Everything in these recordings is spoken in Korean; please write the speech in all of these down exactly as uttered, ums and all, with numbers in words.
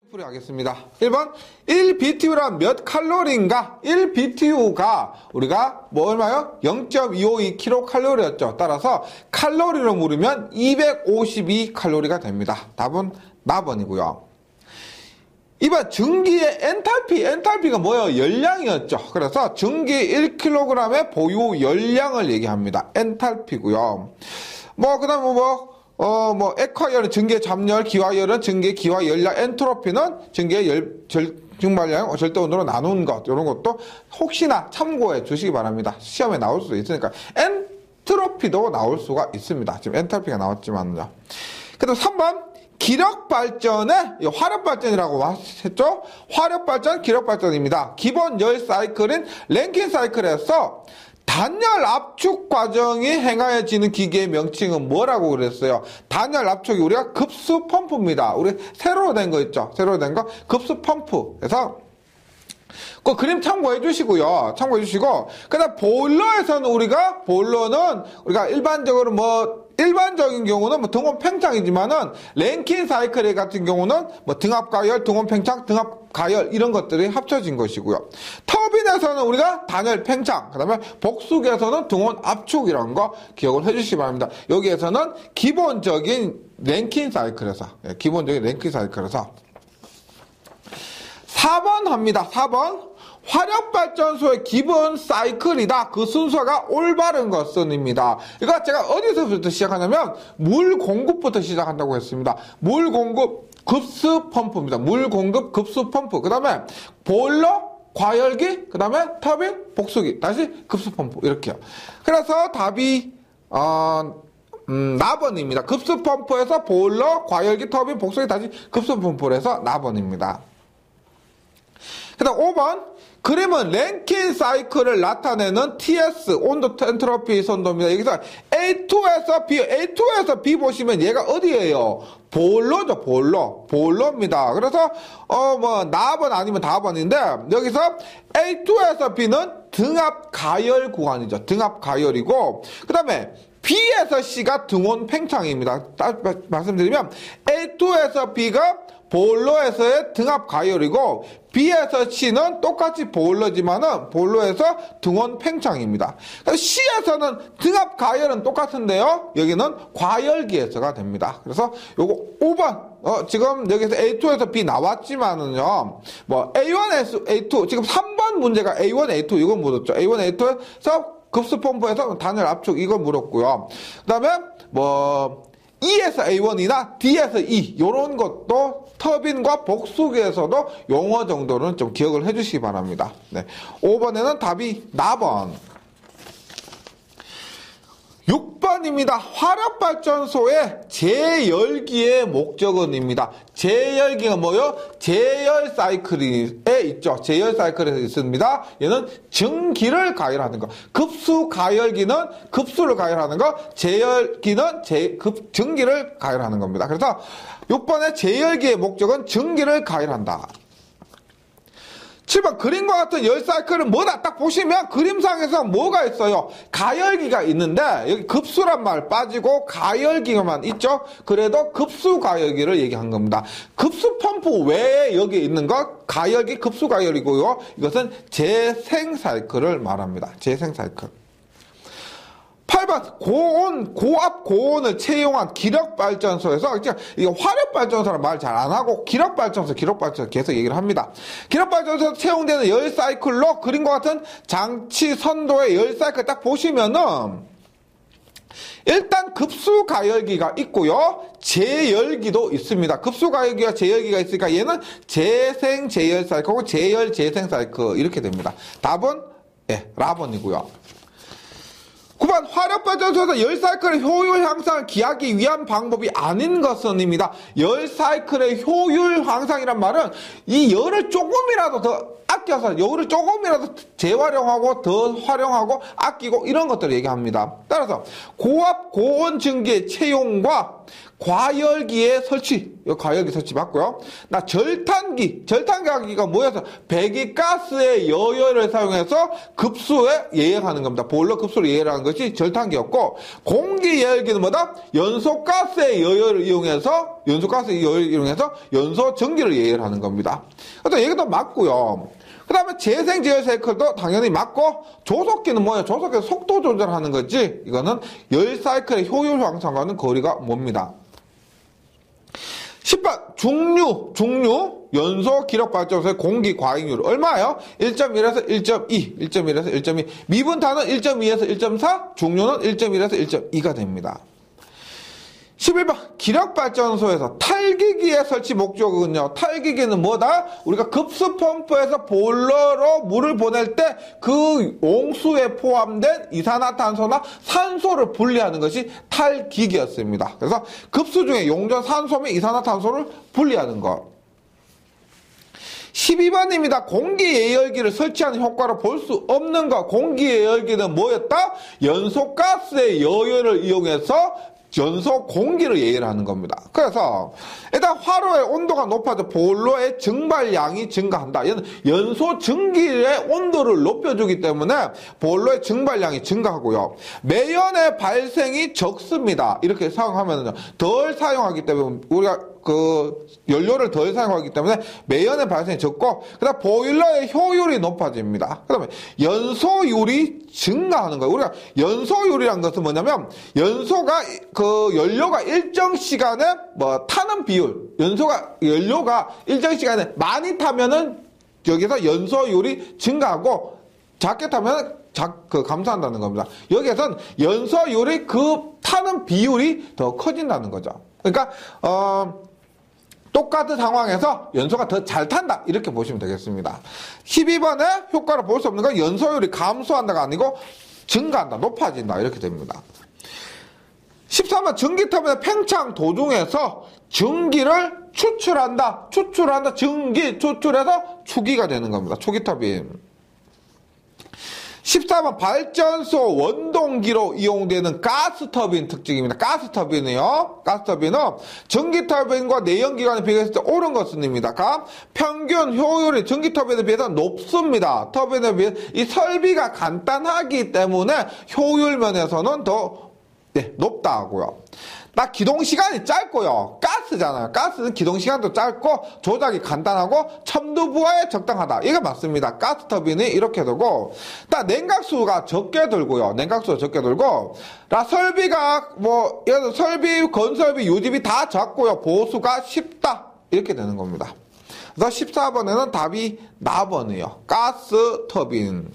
풀이하겠습니다. 일 번 일 비티유란 몇 칼로리인가? 일 비티유가 우리가 뭐 얼마요? 영 점 이오이 킬로칼로리였죠. 따라서 칼로리로 물으면 이백오십이 칼로리가 됩니다. 답은 나번이고요. 이 번 증기의 엔탈피, 엔탈피가 뭐예요? 열량이었죠. 그래서 증기 일 킬로그램의 보유 열량을 얘기합니다. 엔탈피고요. 뭐 그다음에 뭐 어, 뭐, 액화열은 증기의 잠열, 기화열은 증기의 기화 열량, 엔트로피는 증기의 열, 절, 증발량, 절대 온도로 나눈 것, 이런 것도 혹시나 참고해 주시기 바랍니다. 시험에 나올 수도 있으니까. 엔트로피도 나올 수가 있습니다. 지금 엔탈피가 나왔지만요. 그 다음 삼 번, 기력발전의, 화력발전이라고 했죠? 화력발전, 기력발전입니다. 기본 열 사이클인 랭킨 사이클에서 단열 압축 과정이 행하여지는 기계의 명칭은 뭐라고 그랬어요? 단열 압축이 우리가 급수 펌프입니다. 우리 새로 된 거 있죠? 새로 된 거 급수 펌프. 그래서 그 그림 참고해 주시고요. 참고해 주시고 그다음 보일러에서는 우리가 보일러는 우리가 일반적으로 뭐 일반적인 경우는 뭐 등원 팽창이지만은 랭킨 사이클 같은 경우는 뭐 등압 가열, 등원 팽창, 등압 가열 이런 것들이 합쳐진 것이고요. 터빈에서는 우리가 단열 팽창, 그다음에 복수기에서는 등원 압축이라는 거 기억을 해주시기 바랍니다. 여기에서는 기본적인 랭킨 사이클에서 예, 기본적인 랭킨 사이클에서 사 번 합니다. 사 번. 화력발전소의 기본 사이클이다. 그 순서가 올바른 것은입니다. 이거 제가 어디서부터 시작하냐면 물 공급부터 시작한다고 했습니다. 물 공급 급수 펌프입니다. 물 공급 급수 펌프. 그 다음에 보일러, 과열기, 그 다음에 터빈, 복수기. 다시 급수 펌프. 이렇게요. 그래서 답이 어, 음, 나번입니다. 급수 펌프에서 보일러, 과열기, 터빈, 복수기 다시 급수 펌프를 해서 나번입니다. 그 다음 오 번. 그림은 랭킨 사이클을 나타내는 티에스, 온도 엔트로피 선도입니다. 여기서 에이 투에서 B, 에이 투에서 B 보시면 얘가 어디예요? 보일러죠, 보일러. 보일러입니다. 그래서, 어, 뭐, 나번 아니면 다번인데, 여기서 에이 투에서 B는 등압 가열 구간이죠. 등압 가열이고, 그 다음에 B에서 C가 등온 팽창입니다. 다시 말씀드리면, 에이 투에서 B가 보일러에서의 등압 가열이고 B에서 C는 똑같이 보일러지만은 보일러에서 등원 팽창입니다. C에서는 등압 가열은 똑같은데요. 여기는 과열기에서가 됩니다. 그래서 요거 오 번 어, 지금 여기서 에이 투에서 B 나왔지만은요. 뭐 에이 원, 에이 투 지금 삼 번 문제가 에이 원, 에이 투 이건 물었죠. 에이 원, 에이 투에서 급수 펌프에서 단열 압축 이건 물었고요. 그다음에 뭐 E에서 에이 원이나 D에서 E 이런 것도 터빈과 복수기에서도 용어 정도는 좀 기억을 해주시기 바랍니다. 네. 오 번에는 답이 나번. 육 번입니다. 화력발전소의 제열기의 목적은입니다. 제열기가 뭐요? 제열 사이클에 있죠. 제열 사이클에 있습니다. 얘는 증기를 가열하는 거. 급수 가열기는 급수를 가열하는 거. 제열기는 제, 급, 증기를 가열하는 겁니다. 그래서 육 번의 제열기의 목적은 증기를 가열한다. 칠 번 그림과 같은 열 사이클은 뭐다? 딱 보시면 그림상에서 뭐가 있어요? 가열기가 있는데 여기 급수란 말 빠지고 가열기만 있죠? 그래도 급수 가열기를 얘기한 겁니다. 급수 펌프 외에 여기 있는 것 가열기 급수 가열이고요. 이것은 재생 사이클을 말합니다. 재생 사이클. 팔 번 고온, 고압 고온을 채용한 기력발전소에서 이거 화력발전소란 말 잘 안 하고 기력발전소, 기력발전소 계속 얘기를 합니다. 기력발전소에서 채용되는 열 사이클로 그림과 같은 장치 선도의 열 사이클 딱 보시면은 일단 급수 가열기가 있고요. 제열기도 있습니다. 급수 가열기와 제열기가 있으니까 얘는 재생 제열 사이클하고 제열 재생 사이클 이렇게 됩니다. 답은 예, 라번이고요. 구 번 화력발전소에서 열 사이클의 효율 향상을 기하기 위한 방법이 아닌 것은입니다. 열 사이클의 효율 향상이란 말은 이 열을 조금이라도 더 아껴서 열을 조금이라도 재활용하고 더 활용하고 아끼고 이런 것들을 얘기합니다. 따라서 고압 고온 증기의 채용과 과열기에 설치, 이 과열기 설치 맞고요. 나 절탄기, 절탄기가 뭐여서 배기가스의 여열을 사용해서 급수에 예열하는 겁니다. 보일러 급수를 예열하는 것이 절탄기였고, 공기예열기는 뭐다? 연소가스의 여열을 이용해서 연소가스의 여열을 이용해서 연소 전기를 예열하는 겁니다. 그래서 얘기도 맞고요. 그 다음에 재생제열 사이클도 당연히 맞고, 조속기는 뭐예요? 조속기는 속도 조절하는 거지, 이거는 열 사이클의 효율 향상과는 거리가 멉니다. 십 번 중류, 중류 연소 기력 발전소의 공기 과잉률 얼마예요? 일 점 일에서 일 점 이, 일 점 일에서 일 점 이. 미분탄은 일 점 이에서 일 점 사, 중류는 일 점 일에서 일 점 이가 됩니다. 십일 번 기력발전소에서 탈기기의 설치 목적은요. 탈기기는 뭐다? 우리가 급수펌프에서 보일러로 물을 보낼 때 그 옹수에 포함된 이산화탄소나 산소를 분리하는 것이 탈기기였습니다. 그래서 급수 중에 용전 산소 및 이산화탄소를 분리하는 것. 십이 번입니다. 공기예열기를 설치하는 효과를 볼 수 없는 것. 공기예열기는 뭐였다? 연소가스의 여열을 이용해서 연소 공기를 예열하는 겁니다. 그래서 일단 화로의 온도가 높아져 보일러의 증발량이 증가한다. 얘는 연소 증기의 온도를 높여주기 때문에 보일러의 증발량이 증가하고요. 매연의 발생이 적습니다. 이렇게 사용하면요 덜 사용하기 때문에 우리가 그 연료를 덜 사용하기 때문에 매연의 발생이 적고, 그다음 보일러의 효율이 높아집니다. 그다음에 연소율이 증가하는 거예요. 우리가 연소율이란 것은 뭐냐면 연소가 그 연료가 일정 시간에 뭐 타는 비율, 연소가 연료가 일정 시간에 많이 타면은 여기서 연소율이 증가하고 작게 타면 작, 그 감소한다는 겁니다. 여기에선 연소율이 그 타는 비율이 더 커진다는 거죠. 그러니까 어. 똑같은 상황에서 연소가 더 잘 탄다 이렇게 보시면 되겠습니다. 십이 번에 효과를 볼 수 없는 건 연소율이 감소한다가 아니고 증가한다, 높아진다 이렇게 됩니다. 십삼 번 전기터빈의 팽창 도중에서 전기를 추출한다. 추출한다. 전기 추출해서 추기가 되는 겁니다. 초기터빈. 십사 번 발전소 원동기로 이용되는 가스터빈 특징입니다. 가스터빈이요. 가스터빈은 전기터빈과 내연기관에 비교했을 때 옳은 것입니다. 평균 효율이 전기터빈에 비해서 높습니다. 터빈에 비해 이 설비가 간단하기 때문에 효율 면에서는 더 네, 높다 하고요. 나 기동시간이 짧고요. 가스잖아요. 가스는 기동시간도 짧고 조작이 간단하고 첨두부하에 적당하다. 이게 맞습니다. 가스터빈이 이렇게 되고, 나 냉각수가 적게 들고요. 냉각수가 적게 들고, 나 설비가 뭐 예를 들어 설비, 건설비, 유지비 다 작고요. 보수가 쉽다. 이렇게 되는 겁니다. 그래서 십사 번에는 답이 사 번이에요. 가스터빈.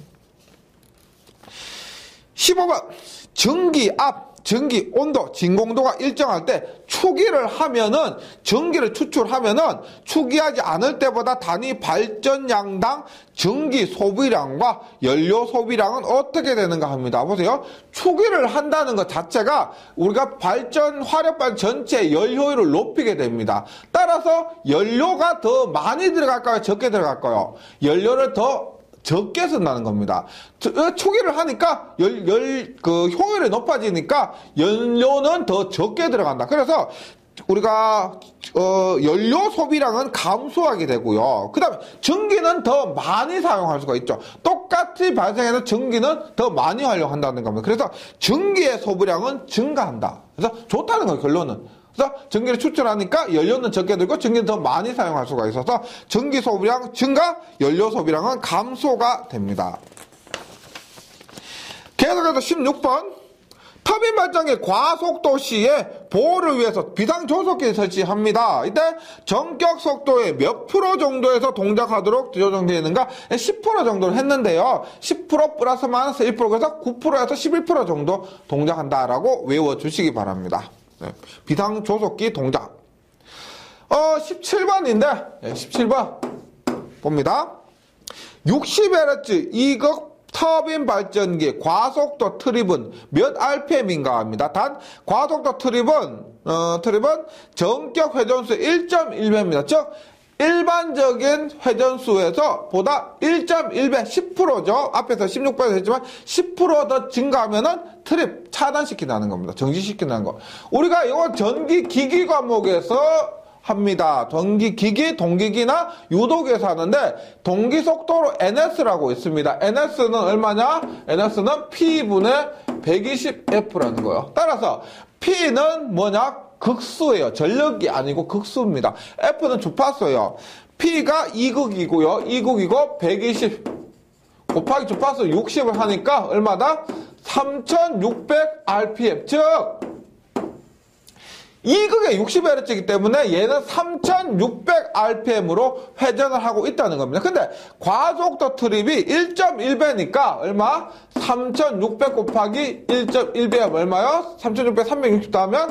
십오 번 전기 압, 전기 온도, 진공도가 일정할 때 추기를 하면은, 전기를 추출하면은 추기하지 않을 때보다 단위 발전량당 전기 소비량과 연료 소비량은 어떻게 되는가 합니다. 보세요. 추기를 한다는 것 자체가 우리가 발전, 화력발 전체 연료율을 높이게 됩니다. 따라서 연료가 더 많이 들어갈까요? 적게 들어갈까요? 연료를 더 적게 쓴다는 겁니다. 초기를 하니까 열, 열, 그 효율이 높아지니까 연료는 더 적게 들어간다. 그래서 우리가 어, 연료 소비량은 감소하게 되고요. 그 다음에 전기는 더 많이 사용할 수가 있죠. 똑같이 발생해서 전기는 더 많이 활용한다는 겁니다. 그래서 전기의 소비량은 증가한다. 그래서 좋다는 거예요, 결론은. 그래서 전기를 추출하니까 연료는 적게 들고 전기는 더 많이 사용할 수가 있어서 전기 소비량 증가, 연료 소비량은 감소가 됩니다. 계속해서 십육 번 터빈 발전기 과속도 시에 보호를 위해서 비상조속기 설치합니다. 이때 전격 속도의 몇 프로 정도에서 동작하도록 조정되어 있는가? 십 퍼센트 정도를 했는데요. 십 퍼센트 플러스 마이너스 일 퍼센트에서 구 퍼센트에서 십일 퍼센트 정도 동작한다라고 외워주시기 바랍니다. 네. 비상조속기 동작. 어, 십칠 번인데, 네, 십칠 번. 봅니다. 육십 헤르츠 이극 터빈 발전기 과속도 트립은 몇 알피엠인가 합니다. 단, 과속도 트립은, 어, 트립은 전격 회전수 일 점 일 배입니다. 즉, 일반적인 회전수에서 보다 일 점 일 배, 십 퍼센트죠. 앞에서 십육 배 했지만 십 퍼센트 더 증가하면은 트립 차단시킨다는 겁니다. 정지시킨다는 거. 우리가 이거 전기 기기 과목에서 합니다. 전기 기기, 동기기나 유도기에서 하는데 동기 속도로 엔에스라고 있습니다. 엔에스는 얼마냐? 엔에스는 P분의 백이십 에프라는 거예요. 따라서 P는 뭐냐? 극수예요. 전력이 아니고 극수입니다. F는 주파수예요. P가 이극이고요. 이극이고 백이십 곱하기 주파수 육십을 하니까 얼마다? 삼천육백 알피엠. 즉 이극에 육십 헤르츠이기 때문에 얘는 삼천육백 알피엠으로 회전을 하고 있다는 겁니다. 근데 과속도 트립이 일 점 일 배니까 얼마? 삼천육백 곱하기 일 점 일 배가 얼마요? 삼천육백, 삼백육십 더하면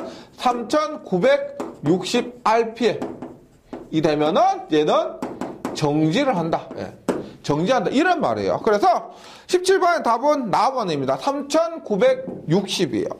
삼천구백육십 알피엠이 되면은 얘는 정지를 한다. 예. 정지한다. 이런 말이에요. 그래서 십칠 번의 답은 나번입니다. 삼천구백육십이에요.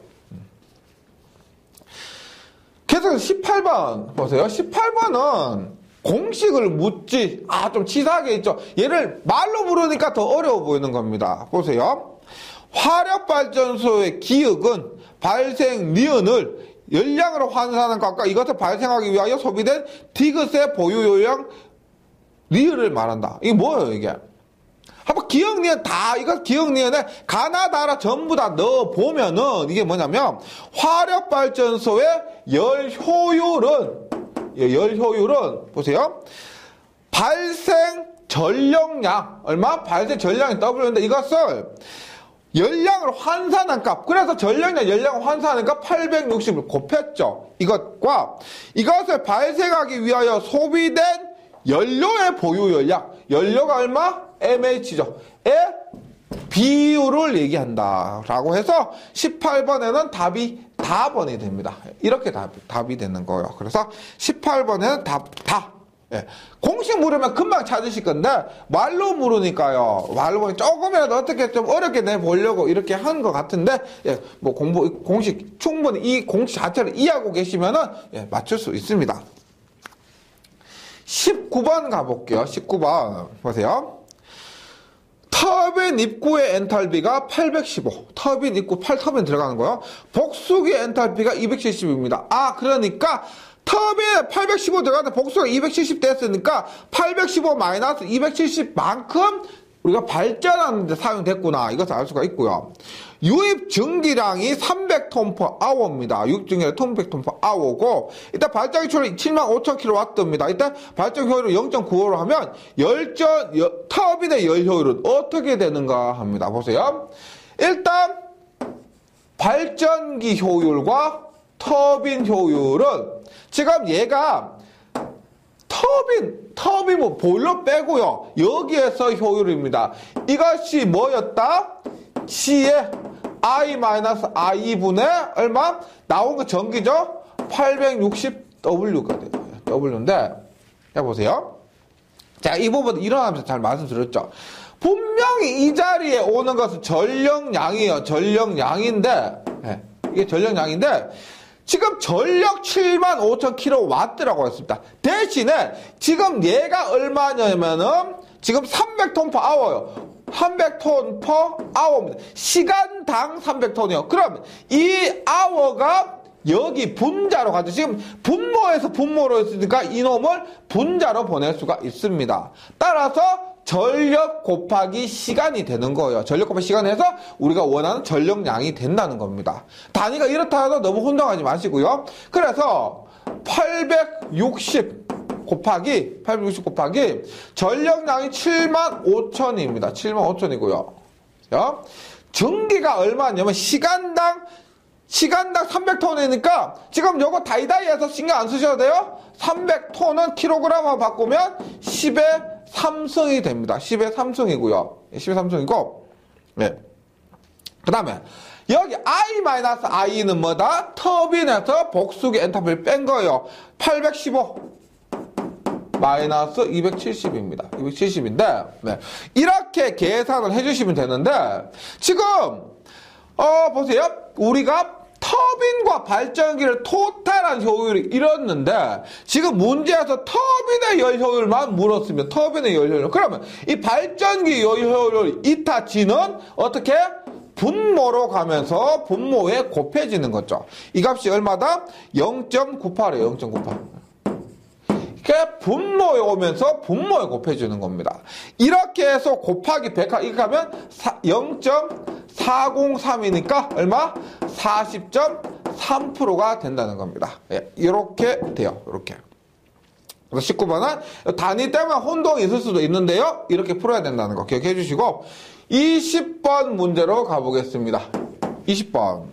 계속 십팔 번 보세요. 십팔 번은 공식을 묻지. 아, 좀 치사하게 있죠. 얘를 말로 부르니까 더 어려워 보이는 겁니다. 보세요. 화력발전소의 기역은 발생 니은을 열량으로 환산하는 것과 이것을 발생하기 위하여 소비된 디귿의 보유 요량 니은을 말한다. 이게 뭐예요, 이게? 한번 기억 니은 다, 이거 기억 니은에 가나다라 전부 다 넣어 보면은 이게 뭐냐면 화력 발전소의 열 효율은 열 효율은 보세요. 발생 전력량 얼마? 발생 전량이 W인데 이것을 열량을 환산한 값. 그래서 전력량 열량을 환산하는 값 팔백육십을 곱했죠. 이것과 이것을 발생하기 위하여 소비된 연료의 보유 열량. 연료가 얼마? 엠에이치죠. 의 비율을 얘기한다. 라고 해서 십팔 번에는 답이 다번이 됩니다. 이렇게 답, 답이 되는 거예요. 그래서 십팔 번에는 답, 다. 예. 공식 물으면 금방 찾으실 건데, 말로 물으니까요. 말로 보니 조금이라도 어떻게 좀 어렵게 내보려고 이렇게 한 것 같은데, 예. 뭐 공부, 공식 충분히 이 공식 자체를 이해하고 계시면은, 예. 맞출 수 있습니다. 십구 번 가볼게요. 십구 번. 보세요. 터빈 입구의 엔탈피가 팔백십오. 터빈 입구 팔 터빈 들어가는 거예요. 복수기 엔탈피가 이백칠십입니다. 아, 그러니까 터빈에 팔백십오 들어가는데 복수가 이백칠십 됐으니까 팔백십오 마이너스 이백칠십만큼 우리가 발전하는데 사용됐구나. 이것을 알 수가 있고요. 유입 증기량이 삼백 톤 퍼 아워입니다. 유입 증기량이 삼백 톤 퍼 아워고, 일단 발전기 효율이 칠만 오천 킬로와트입니다. 일단 발전 효율을 영 점 구오로 하면 열전, 여, 터빈의 열 효율은 어떻게 되는가 합니다. 보세요. 일단 발전기 효율과 터빈 효율은 지금 얘가 터빈, 터빈 뭐 보일러 빼고요. 여기에서 효율입니다. 이것이 뭐였다? G의 I-아이분의 얼마? 나온 거 전기죠? 팔백육십 더블유가 돼요. W인데, 해보세요. 자, 이 부분 일어나면서 잘 말씀드렸죠. 분명히 이 자리에 오는 것은 전력량이에요. 전력량인데, 네, 이게 전력량인데, 지금 전력 칠만 오천 킬로와트라고 했습니다. 대신에 지금 얘가 얼마냐면은 지금 삼백 톤 퍼 아워요. 삼백 톤 퍼 아워입니다. 시간당 삼백 톤이요. 그럼 이 아워가 여기 분자로 가죠. 지금 분모에서 분모로 했으니까 이놈을 분자로 보낼 수가 있습니다. 따라서 전력 곱하기 시간이 되는 거예요. 전력 곱하기 시간을 해서 우리가 원하는 전력량이 된다는 겁니다. 단위가 이렇다 해도 너무 혼동하지 마시고요. 그래서 팔백육십 곱하기 팔백육십 곱하기 전력량이 칠만 오천입니다. 칠만 오천이고요. 전기가 얼마냐면 시간당 시간당 삼백 톤이니까 지금 요거 다이다이해서 신경 안 쓰셔도 돼요. 삼백 톤은 킬로그램으로 바꾸면 십의 삼승이 됩니다. 십의 삼승이고요. 십의 삼승이고, 네. 그 다음에, 여기 I-I는 뭐다? 터빈에서 복수기 엔탈피를 뺀 거예요. 팔백십오 마이너스 이백칠십입니다. 이백칠십인데, 네. 이렇게 계산을 해주시면 되는데, 지금, 어, 보세요. 우리가 터빈과 발전기를 토탈한 효율을 잃었는데 지금 문제에서 터빈의 열 효율만 물었습니다. 터빈의 열 효율. 그러면 이 발전기 열 효율을 이타 G는 어떻게? 분모로 가면서 분모에 곱해지는 거죠. 이 값이 얼마다? 영 점 구팔이에요. 영 점 구팔. 이렇게 분모에 오면서 분모에 곱해주는 겁니다. 이렇게 해서 곱하기 백 이렇게 하면 영 점 사공삼이니까 얼마? 사십 점 삼 퍼센트가 된다는 겁니다. 예, 이렇게 돼요. 이렇게. 그래서 십구 번은 단위 때문에 혼동이 있을 수도 있는데요. 이렇게 풀어야 된다는 거 기억해 주시고 이십 번 문제로 가보겠습니다. 이십 번.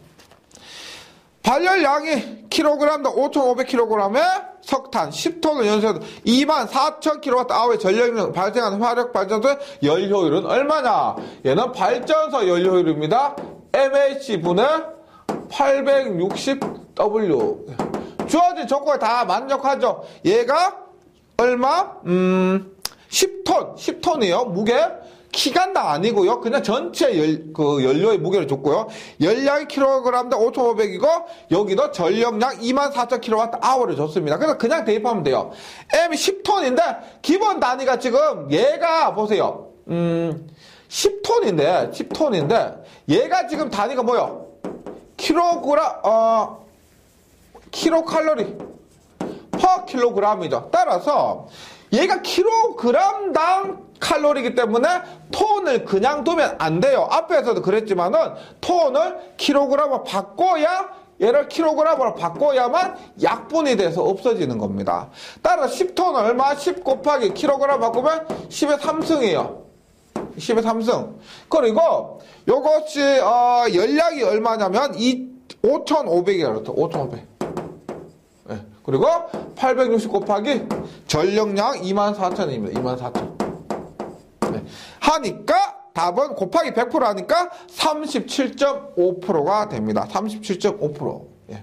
발열량이 킬로그램당 오천오백 킬로그램의 석탄 십 톤을 연소해도 이만 사천 킬로와트아워의 전력이 발생하는 화력 발전소의 열 효율은 얼마냐? 얘는 발전소 열 효율입니다. 엠에이치분의 팔백육십 더블유. 주어진 조건에 다 만족하죠. 얘가 얼마? 음, 십 톤. 십 톤이에요. 무게. 키간당 아니고요. 그냥 전체 열, 그 연료의 무게를 줬고요. 열량이 킬로그램당 오천오백이고 여기도 전력량 이만 사천 킬로와트아워를 줬습니다. 그래서 그냥 대입하면 돼요. M이 십 톤인데 기본 단위가 지금 얘가 보세요. 음, 십 톤인데 십 톤인데 얘가 지금 단위가 뭐요? 킬로그램 어 킬로칼로리 퍼 킬로그램이죠. 따라서 얘가 킬로그램당 칼로리이기 때문에 톤을 그냥 두면 안 돼요. 앞에서도 그랬지만은 톤을 킬로그램으로 바꿔야 얘를 킬로그램으로 바꿔야만 약분이 돼서 없어지는 겁니다. 따라서 십 톤 얼마? 십 곱하기 킬로그램 바꾸면 십의 삼승이에요. 십의 삼승. 그리고 요것이 어, 열량이 얼마냐면 이 오천오백이에요. 그렇죠. 오천오백. 네. 그리고 팔백육십 곱하기 전력량 이만 사천입니다. 이만 사천. 네. 하니까 답은 곱하기 백 퍼센트 하니까 삼십칠 점 오 퍼센트가 됩니다. 삼십칠 점 오 퍼센트. 예.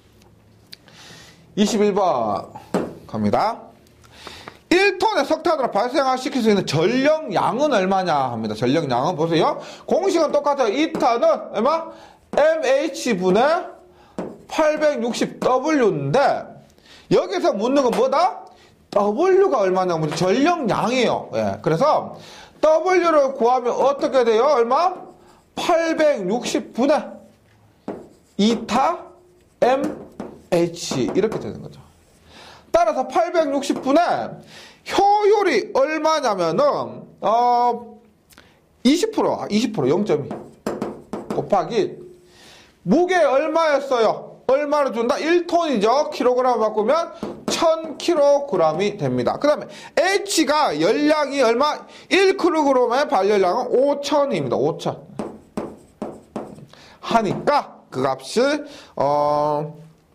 이십일 번 갑니다. 일 톤의 석탄으로 발생시킬 수 있는 전력량은 얼마냐 합니다. 전력량은 보세요. 공식은 똑같아요. 이타는 얼마? 엠에이치분의 팔백육십 더블유인데 여기서 묻는 건 뭐다? 더블유가 얼마냐면 전력량이에요. 예. 그래서 더블유를 구하면 어떻게 돼요? 얼마? 팔백육십분의 이타 엠에이치 이렇게 되는 거죠. 따라서 팔백육십분의 효율이 얼마냐면은 어 이십 퍼센트 이십 퍼센트 영 점 이 곱하기 무게 얼마였어요? 얼마를 준다? 일 톤이죠. 킬로그램 바꾸면 천 킬로그램이 됩니다. 그 다음에 H가 열량이 얼마? 일 킬로그램의 발열량은 오천입니다. 오천. 하니까 그 값이 어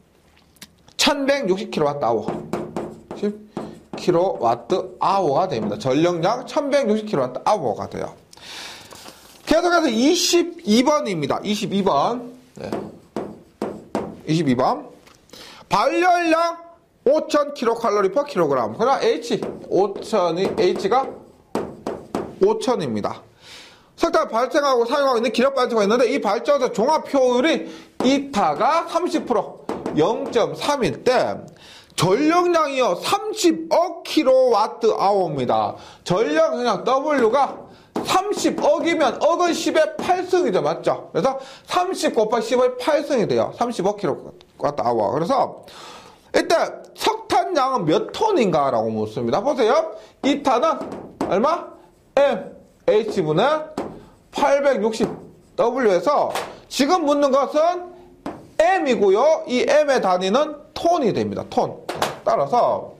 천백육십 킬로와트아워. 십 킬로와트아워가 됩니다. 전력량 천백육십 킬로와트아워가 돼요. 계속해서 이십이 번입니다. 이십이 번. 네. 이십이 번. 발열량 오천 킬로칼로리 퍼 킬로그램. 그러나 H, 오천이, H가 오천입니다. 석탄 발생하고 사용하고 있는 기력 발전소가 있는데 이 발전소 종합 효율이 이타가 삼십 퍼센트, 영 점 삼일 때 전력량이요 삼십억 킬로와트아워입니다. 전력량 W가 삼십억이면 억은 십의 팔승이죠. 맞죠? 그래서 삼십 곱하기 십의 팔승이 돼요. 삼십억 킬로와트아워. 그래서 일단 석탄량은 몇 톤인가 라고 묻습니다. 보세요. 이타는 얼마? M, H분의 팔백육십 더블유에서 지금 묻는 것은 M이고요. 이 M의 단위는 톤이 됩니다. 톤. 따라서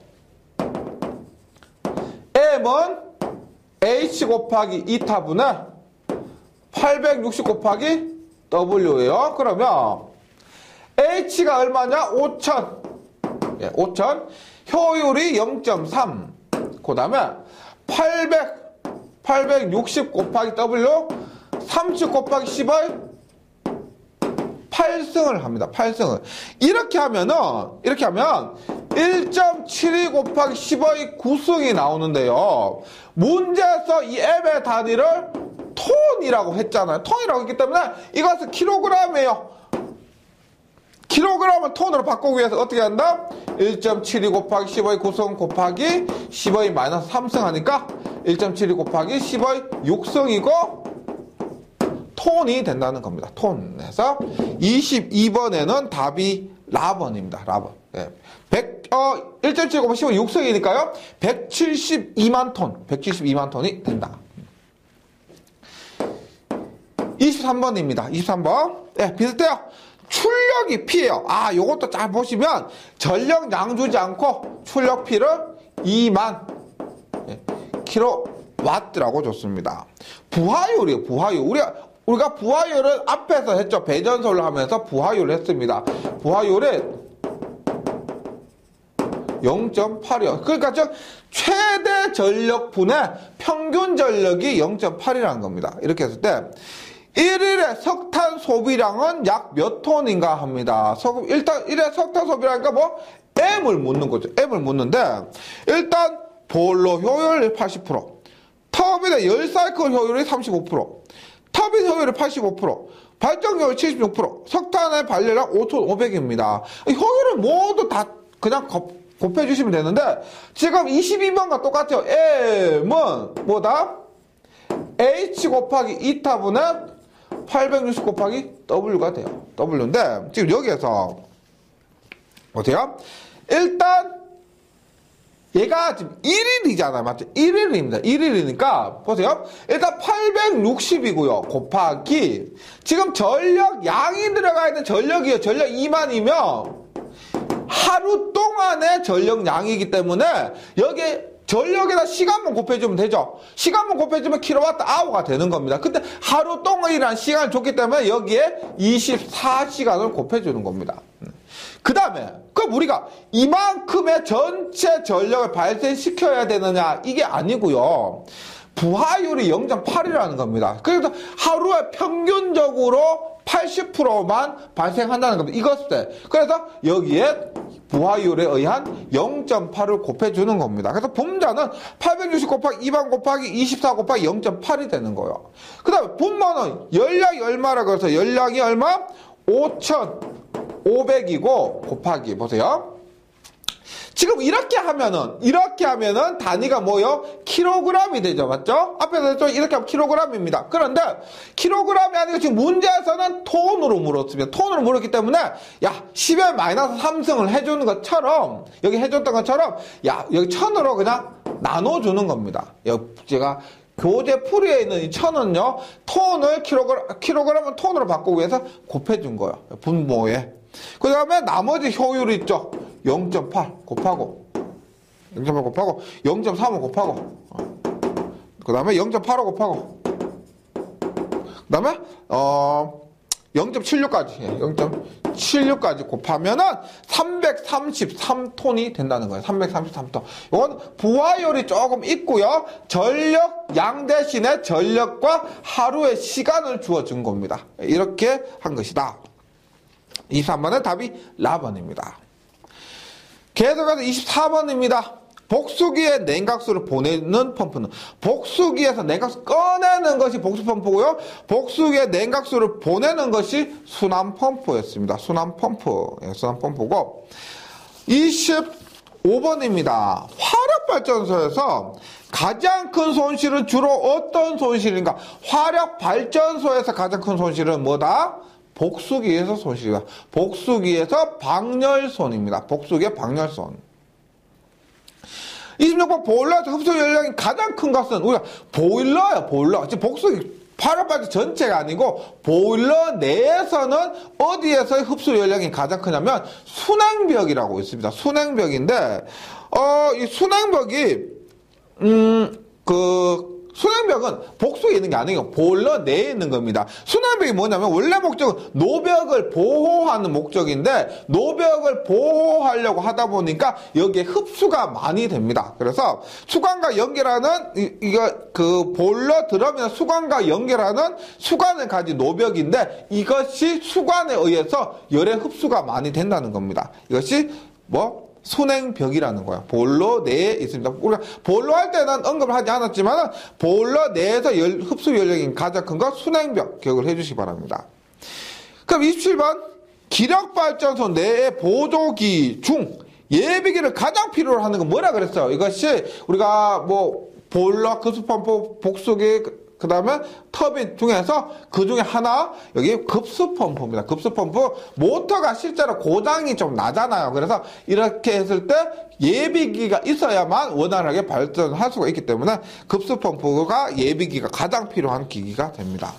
M은 H 곱하기 이타분의 팔백육십 곱하기 W예요. 그러면 H가 얼마냐? 오천. 예, 오천. 효율이 영 점 삼. 그 다음에 팔백, 팔백육십 곱하기 W, 삼십 곱하기 십의 팔승을 합니다. 팔승을. 이렇게 하면은, 이렇게 하면 일 점 칠이 곱하기 십의 구승이 나오는데요. 문제에서 이 M의 단위를 톤이라고 했잖아요. 톤이라고 했기 때문에 이것은 킬로그램이에요. 킬로그램을 톤으로 바꾸기 위해서 어떻게 한다? 일 점 칠이 곱하기 십의 구성 곱하기 십의 마이너스 삼승 하니까 일 점 칠이 곱하기 십의 육승이고 톤이 된다는 겁니다. 톤. 해서 이십이 번에는 답이 라번입니다. 라번. 예. 백, 어, 일 점 칠 곱하기 십의 육승이니까요. 백칠십이만 톤. 백칠십이만 톤이 된다. 이십삼 번입니다. 이십삼 번. 예, 비슷해요. 출력이 P예요. 아, 요것도 잘 보시면 전력량 주지 않고 출력 P를 이만 예, 킬로와트라고 줬습니다. 부하율이에요. 부하율. 우리가 우리가 부하율을 앞에서 했죠. 배전솔을 하면서 부하율을 했습니다. 부하율은 영 점 팔이요. 그러니까 즉 최대 전력분의 평균 전력이 영 점 팔이라는 겁니다. 이렇게 했을 때 일 일의 석탄 소비량은 약 몇 톤인가 합니다. 일단 일 일의 석탄 소비량이니까 뭐 M을 묻는 거죠. M을 묻는데 일단 보일러 효율 팔십 퍼센트, 터빈의 열 사이클 효율이 삼십오 퍼센트, 터빈 효율이 팔십오 퍼센트, 발전 효율 칠십육 퍼센트, 석탄의 발열량 오천 오백입니다. 효율을 모두 다 그냥 곱해주시면 되는데 지금 이십이 번과 똑같아요. M은 뭐다? H 곱하기 이타분의 팔백육십 곱하기 W가 돼요. W인데 지금 여기에서 어때요? 일단 얘가 지금 일 일이잖아요. 맞죠? 일 일입니다. 일 일이니까 보세요. 일단 팔백육십이고요. 곱하기 지금 전력 양이 들어가 있는 전력이요. 전력 이만이면 하루 동안의 전력량이기 때문에 여기에 전력에다 시간만 곱해주면 되죠. 시간만 곱해주면 킬로와트 아워가 되는 겁니다. 근데 하루 동안이라는 시간을 줬기 때문에 여기에 이십사 시간을 곱해주는 겁니다. 그 다음에 그럼 우리가 이만큼의 전체 전력을 발생시켜야 되느냐 이게 아니고요. 부하율이 영 점 팔이라는 겁니다. 그래서 하루에 평균적으로 팔십 퍼센트만 발생한다는 겁니다. 이것을 그래서 여기에 부하율에 의한 영 점 팔을 곱해주는 겁니다. 그래서 분자는 팔백육십 곱하기 이만 곱하기 이십사 곱하기 영 점 팔이 되는 거예요. 그 다음에 분모는 연량이 얼마라 그래서 연량이 얼마? 오천오백이고 곱하기 보세요. 지금 이렇게 하면은 이렇게 하면은 단위가 뭐요? 킬로그램이 되죠. 맞죠? 앞에서 했죠? 이렇게 하면 킬로그램입니다. 그런데 킬로그램이 아니고 지금 문제에서는 톤으로 물었습니다. 톤으로 물었기 때문에 야 십의 마이너스 삼승을 해주는 것처럼 여기 해줬던 것처럼 야 여기 천으로 그냥 나눠주는 겁니다. 여기 제가 교재 풀이에 있는 이 천은요 톤을 킬로그램 킬로그램은 톤으로 바꾸기 위해서 곱해준 거예요. 분모에. 그 다음에 나머지 효율 있죠. 영 점 팔 곱하고 영 점 팔 곱하고 영 점 삼오 곱하고 그 다음에 영 점 팔오 곱하고 그 다음에 어 영 점 칠육까지 영 점 칠육까지 곱하면은 삼백삼십삼 톤이 된다는 거예요. 삼백삼십삼 톤. 이건 부하율이 조금 있고요. 전력 양 대신에 전력과 하루의 시간을 주어준 겁니다. 이렇게 한 것이다. 이십삼 번의 답이 라번입니다. 계속해서 이십사 번입니다. 복수기에 냉각수를 보내는 펌프는 복수기에서 냉각수 꺼내는 것이 복수 펌프고요. 복수기에 냉각수를 보내는 것이 순환 펌프였습니다. 순환 펌프, 예, 순환 펌프고 이십오 번입니다. 화력발전소에서 가장 큰 손실은 주로 어떤 손실인가? 화력발전소에서 가장 큰 손실은 뭐다? 복수기에서 손실이다. 복수기에서 방열손입니다. 복수기의 방열손. 이십육 번 보일러에서 흡수 연량이 가장 큰 것은 우리가 보일러예요. 보일러. 지금 복수기 화력발전 전체가 아니고 보일러 내에서는 어디에서의 흡수 연량이 가장 크냐면 순행벽이라고 있습니다. 순행벽인데 어, 이 순행벽이 음, 그 순행벽은 복수에 있는 게 아니고 보일러 내에 있는 겁니다. 순행벽이 뭐냐면 원래 목적은 노벽을 보호하는 목적인데 노벽을 보호하려고 하다 보니까 여기에 흡수가 많이 됩니다. 그래서 수관과 연결하는 이, 이거 그 보일러 드럼이나 수관과 연결하는 수관을 가진 노벽인데 이것이 수관에 의해서 열의 흡수가 많이 된다는 겁니다. 이것이 뭐 순행벽이라는 거야. 보일러 내에 있습니다. 우리가 보일러 할 때는 언급을 하지 않았지만 보일러 내에서 열, 흡수 연력이 가장 큰 거 순행벽 기억을 해주시기 바랍니다. 그럼 이십칠 번 기력발전소 내의 보조기 중 예비기를 가장 필요로 하는 건 뭐라 그랬어요? 이것이 우리가 뭐 보일러, 급수펌프, 복수기, 그 다음에 터빈 중에서 그 중에 하나, 여기 급수펌프입니다. 급수펌프, 모터가 실제로 고장이 좀 나잖아요. 그래서 이렇게 했을 때 예비기가 있어야만 원활하게 발전할 수가 있기 때문에 급수펌프가 예비기가 가장 필요한 기기가 됩니다.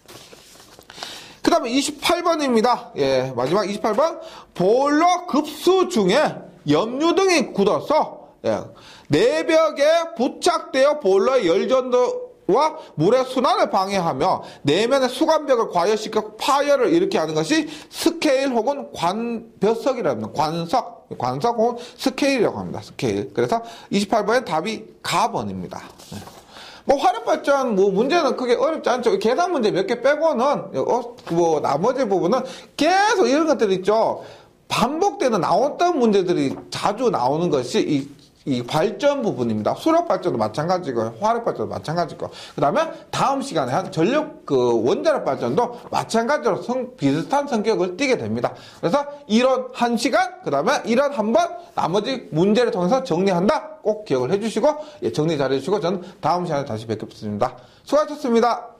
그 다음에 이십팔 번입니다. 예, 마지막 이십팔 번. 보일러 급수 중에 염류등이 굳어서, 예, 내벽에 부착되어 보일러의 열전도 와 물의 순환을 방해하며 내면의 수관벽을 과열시켜 파열을 일으키게 하는 것이 스케일 혹은 관벼석이라고 합니다. 관석, 관석 혹은 스케일이라고 합니다. 스케일. 그래서 이십팔 번의 답이 가번입니다. 네. 뭐 화력발전 뭐 문제는 크게 어렵지 않죠. 계산 문제 몇 개 빼고는 어, 뭐 나머지 부분은 계속 이런 것들 있죠. 반복되는 나왔던 문제들이 자주 나오는 것이 이 이 발전 부분입니다. 수력 발전도 마찬가지고 화력 발전도 마찬가지고 그 다음에 다음 시간에 한 전력 그 원자력 발전도 마찬가지로 성, 비슷한 성격을 띠게 됩니다. 그래서 이런 한 시간 그 다음에 이런 한 번 나머지 문제를 통해서 정리한다 꼭 기억을 해주시고 예, 정리 잘 해주시고 저는 다음 시간에 다시 뵙겠습니다. 수고하셨습니다.